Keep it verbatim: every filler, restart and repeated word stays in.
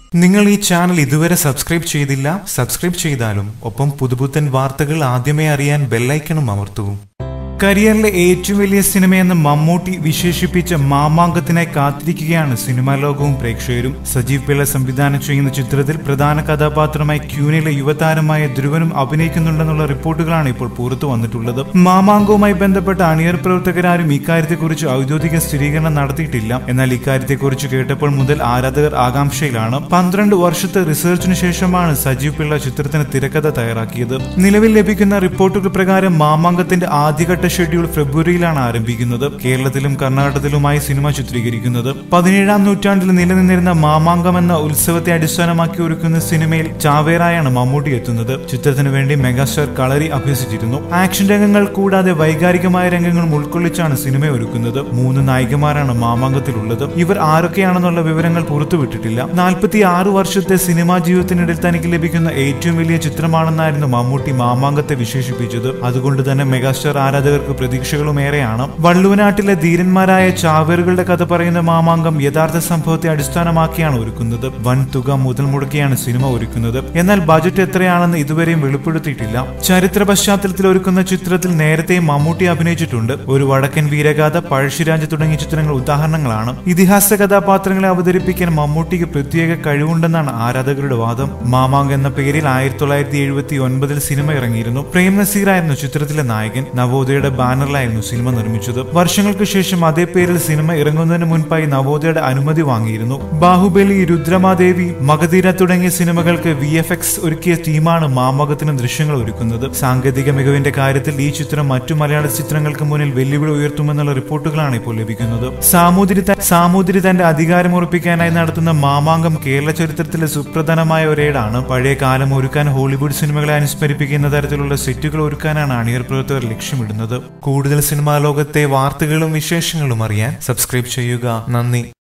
നിങ്ങൾ ഈ ചാനൽ ഇതുവരെ സബ്സ്ക്രൈബ് ചെയ്തില്ല, സബ്സ്ക്രൈബ് ചെയ്താലും ഒപ്പം പുതുപുത്തൻ വാർത്തകൾ ആദ്യമേ അറിയാൻ ബെല്ലൈക്കണും അമർത്തൂ. കരിയറിലെ ഏറ്റവും വലിയ സിനിമയെന്ന് മമ്മൂട്ടി വിശേഷിപ്പിച്ച മാമാങ്കത്തിനായി കാത്തിരിക്കുകയാണ് സിനിമാ ലോകവും പ്രേക്ഷകരും. സജീവ് പിള്ള സംവിധാനം ചെയ്യുന്ന ചിത്രത്തിൽ പ്രധാന കഥാപാത്രമായി ക്യൂനിലെ യുവതാരമായ ധ്രുവനും അഭിനയിക്കുന്നുണ്ടെന്നുള്ള റിപ്പോർട്ടുകളാണ് ഇപ്പോൾ പുറത്തു വന്നിട്ടുള്ളത്. മാമാങ്കവുമായി ബന്ധപ്പെട്ട അണിയർ പ്രവർത്തകരാരും ഇക്കാര്യത്തെക്കുറിച്ച് ഔദ്യോഗിക സ്ഥിരീകരണം നടത്തിയിട്ടില്ല. എന്നാൽ ഇക്കാര്യത്തെക്കുറിച്ച് കേട്ടപ്പോൾ മുതൽ ആരാധകർ ആകാംക്ഷയിലാണ്. പന്ത്രണ്ട് വർഷത്തെ റിസർച്ചിന് ശേഷമാണ് സജീവ് പിള്ള ചിത്രത്തിന് തിരക്കഥ തയ്യാറാക്കിയത്. നിലവിൽ ലഭിക്കുന്ന റിപ്പോർട്ടുകൾ പ്രകാരം മാമാങ്കത്തിന്റെ ആദ്യഘട്ട ഷെഡ്യൂൾ ഫെബ്രുവരിയിലാണ് ആരംഭിക്കുന്നത്. കേരളത്തിലും കർണാടകത്തിലുമായി സിനിമ ചിത്രീകരിക്കുന്നത്. പതിനേഴാം നൂറ്റാണ്ടിൽ നിലനിന്നിരുന്ന മാമാങ്കം എന്ന ഉത്സവത്തെ അടിസ്ഥാനമാക്കി ഒരുക്കുന്ന സിനിമയിൽ ചാവേറായാണ് മമ്മൂട്ടി എത്തുന്നത്. ചിത്രത്തിനു വേണ്ടി മെഗാസ്റ്റാർ കളരി അഭ്യസിച്ചിരുന്നു. ആക്ഷൻ രംഗങ്ങൾ കൂടാതെ വൈകാരികമായ രംഗങ്ങളും ഉൾക്കൊള്ളിച്ചാണ് സിനിമ ഒരുക്കുന്നത്. മൂന്ന് നായികമാരാണ് മാമാങ്കത്തിലുള്ളത്. ഇവർ ആരൊക്കെയാണെന്നുള്ള വിവരങ്ങൾ പുറത്തുവിട്ടിട്ടില്ല. നാൽപ്പത്തി ആറ് വർഷത്തെ സിനിമാ ജീവിതത്തിനിടയിൽ തനിക്ക് ലഭിക്കുന്ന ഏറ്റവും വലിയ ചിത്രമാണെന്നായിരുന്നു മമ്മൂട്ടി മാമാങ്കത്തെ വിശേഷിപ്പിച്ചത്. അതുകൊണ്ട് തന്നെ മെഗാസ്റ്റാർ ആരാധകർ പ്രതീക്ഷകളും ഏറെയാണ്. വള്ളുവനാട്ടിലെ ധീരന്മാരായ ചാവേറുകളുടെ കഥ പറയുന്ന മാമാങ്കം യഥാർത്ഥ സംഭവത്തെ അടിസ്ഥാനമാക്കിയാണ് ഒരുക്കുന്നത്. വൻ തുക മുതൽ മുടക്കിയാണ് സിനിമ ഒരുക്കുന്നത്. എന്നാൽ ബജറ്റ് എത്രയാണെന്ന് ഇതുവരെയും വെളിപ്പെടുത്തിയിട്ടില്ല. ചരിത്ര പശ്ചാത്തലത്തിൽ ഒരുക്കുന്ന ചിത്രത്തിൽ നേരത്തെ മമ്മൂട്ടി അഭിനയിച്ചിട്ടുണ്ട്. ഒരു വടക്കൻ വീരഗാഥ, പഴശ്ശിരാജ് തുടങ്ങിയ ചിത്രങ്ങൾ ഉദാഹരണങ്ങളാണ്. ഇതിഹാസ കഥാപാത്രങ്ങളെ അവതരിപ്പിക്കാൻ മമ്മൂട്ടിക്ക് പ്രത്യേക കഴിവുണ്ടെന്നാണ് ആരാധകരുടെ വാദം. മാമാങ്കം എന്ന പേരിൽ ആയിരത്തി തൊള്ളായിരത്തി എഴുപത്തി ഒൻപതിൽ സിനിമ ഇറങ്ങിയിരുന്നു. പ്രേം നസീറായിരുന്നു ചിത്രത്തിലെ നായകൻ. നവോദയയുടെ ബാനറിലായിരുന്നു സിനിമ നിർമ്മിച്ചത്. വർഷങ്ങൾക്ക് ശേഷം അതേ പേരിൽ സിനിമ ഇറങ്ങുന്നതിന് മുൻപായി നവോദയയുടെ അനുമതി വാങ്ങിയിരുന്നു. ബാഹുബലി, രുദ്രമാദേവി, മഗധീര തുടങ്ങിയ സിനിമകൾക്ക് വി എഫ് എക്സ് ഒരുക്കിയ ടീമാണ് മാമാങ്കത്തിന് ദൃശ്യങ്ങൾ ഒരുക്കുന്നത്. സാങ്കേതിക മികവിന്റെ കാര്യത്തിൽ ഈ ചിത്രം മറ്റു മലയാള ചിത്രങ്ങൾക്ക് മുന്നിൽ വെല്ലുവിളി ഉയർത്തുമെന്നുള്ള റിപ്പോർട്ടുകളാണ് ഇപ്പോൾ ലഭിക്കുന്നത്. സാമൂതിരി സാമൂതിരി തന്റെ അധികാരം ഉറപ്പിക്കാനായി നടത്തുന്ന മാമാങ്കം കേരള ചരിത്രത്തിലെ സുപ്രധാനമായ ഒരേടാണ്. പഴയ കാലം ഒരുക്കാൻ ഹോളിവുഡ് സിനിമകളെ അനുസ്മരിപ്പിക്കുന്ന തരത്തിലുള്ള സെറ്റുകൾ ഒരുക്കാനാണ് അണിയർ പ്രവർത്തകർ ലക്ഷ്യമിടുന്നത്. കൂടുതൽ സിനിമാ ലോകത്തെ വാർത്തകളും വിശേഷങ്ങളും അറിയാൻ സബ്സ്ക്രൈബ് ചെയ്യുക. നന്ദി.